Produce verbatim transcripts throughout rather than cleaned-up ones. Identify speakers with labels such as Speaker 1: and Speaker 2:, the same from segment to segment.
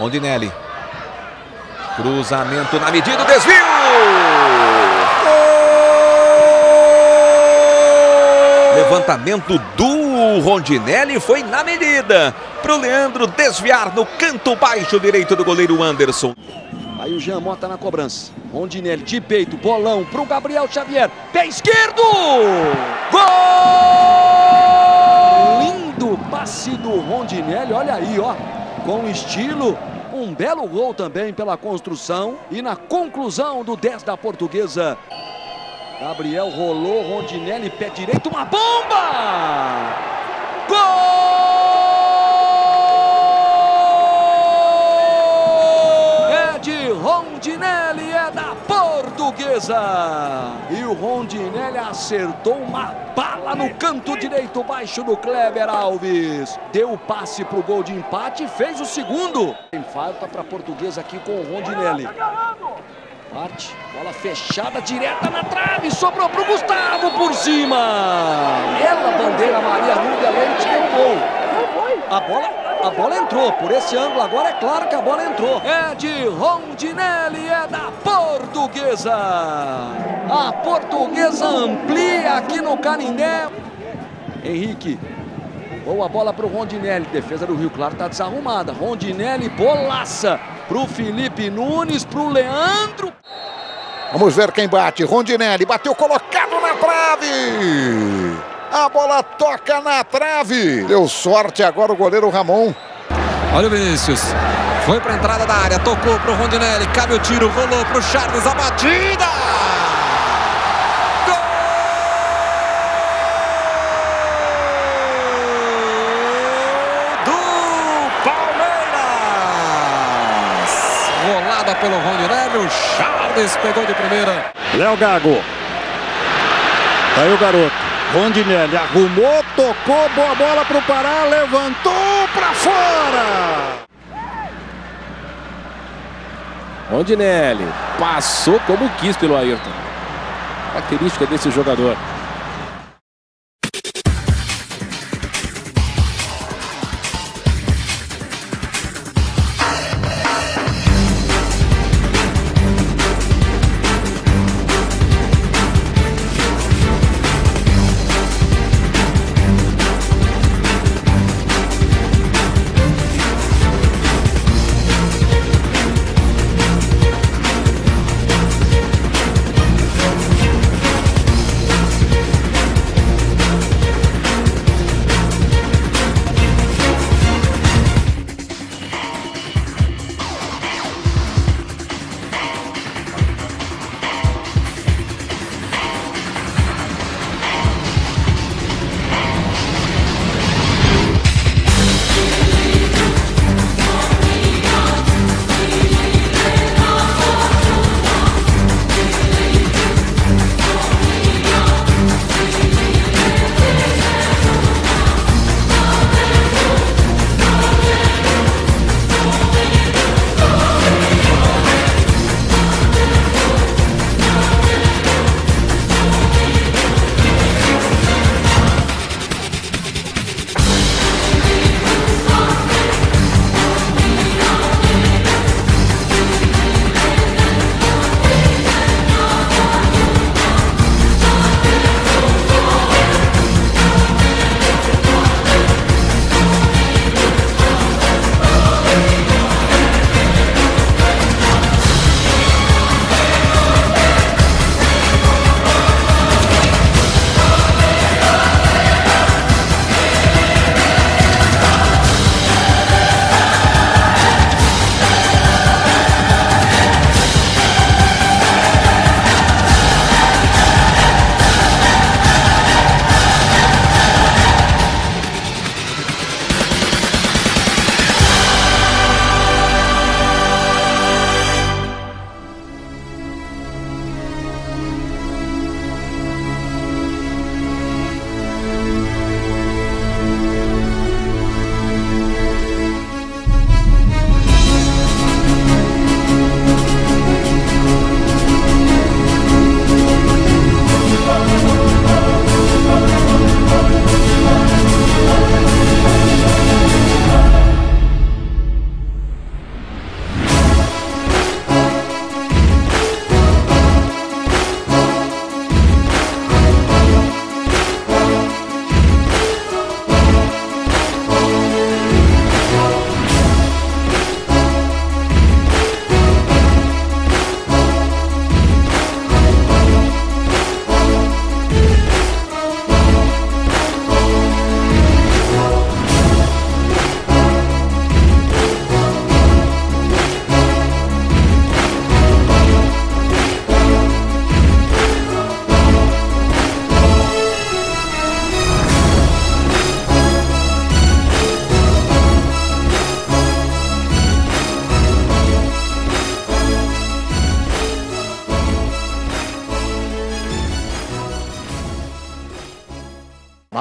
Speaker 1: Rondinelli. Cruzamento na medida, desvio! Gol! Levantamento do Rondinelli foi na medida. Para o Leandro desviar no canto baixo direito do goleiro Anderson.
Speaker 2: Aí o Jean Mota na cobrança. Rondinelli de peito, bolão para o Gabriel Xavier. Pé esquerdo! Gol! Lindo passe do Rondinelli, olha aí, ó. Com estilo. Um belo gol também pela construção e na conclusão do dez da Portuguesa. Gabriel rolou, Rondinelli, pé direito, uma bomba! Gol! É de Rondinelli, é da Portuguesa. E o Rondinelli acertou uma bala no canto direito baixo do Kleber Alves. Deu o passe para o gol de empate e fez o segundo. Tem falta para a Portuguesa aqui com o Rondinelli. Parte, bola fechada, direta na trave, sobrou para o Gustavo por cima. Ela, bandeira Maria Núbia Leite, deu gol. A bola, a bola entrou, por esse ângulo agora é claro que a bola entrou. É de Rondinelli, é da Portuguesa. A Portuguesa amplia aqui no Canindé. Henrique, boa bola para o Rondinelli, defesa do Rio Claro está desarrumada. Rondinelli, bolaça para o Felipe Nunes, para o Leandro.
Speaker 3: Vamos ver quem bate. Rondinelli bateu colocado na trave. A bola toca na trave. Deu sorte agora o goleiro Ramon.
Speaker 4: Olha o Vinícius. Foi para a entrada da área. Tocou para o Rondinelli. Cabe o tiro. Rolou para o Charles. A batida. Gol do Palmeiras. Rolada pelo Rondinelli. O Charles pegou de primeira.
Speaker 5: Léo Gago. Tá aí o garoto. Rondinelli arrumou, tocou, boa bola para o Pará, levantou para fora.
Speaker 6: Rondinelli passou como quis pelo Ayrton. Característica desse jogador.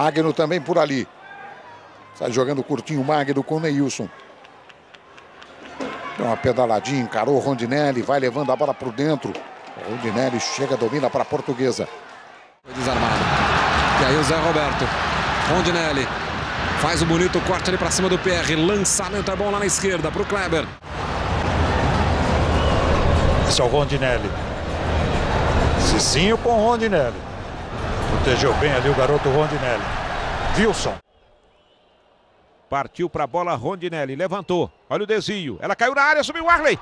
Speaker 3: Magno também por ali. Sai jogando curtinho o Magno com o Neilson. Deu uma pedaladinha, encarou o Rondinelli, vai levando a bola para dentro. O Rondinelli chega, domina para a Portuguesa.
Speaker 4: Foi desarmado. E aí o Zé Roberto. Rondinelli faz o bonito corte ali para cima do P R. Lançamento é bom lá na esquerda para o Kleber.
Speaker 5: Esse é o Rondinelli. Cicinho com o Rondinelli. Protegeu bem ali o garoto Rondinelli. Wilson.
Speaker 7: Partiu para a bola Rondinelli. Levantou. Olha o desvio. Ela caiu na área, subiu o Arley.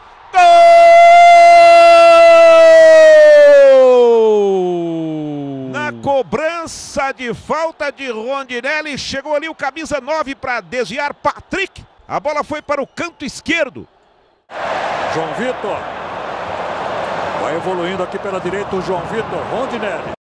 Speaker 7: Gol! Na cobrança de falta de Rondinelli. Chegou ali o camisa nove para desviar Patrick. A bola foi para o canto esquerdo.
Speaker 5: João Vitor. Vai evoluindo aqui pela direita o João Vitor. Rondinelli.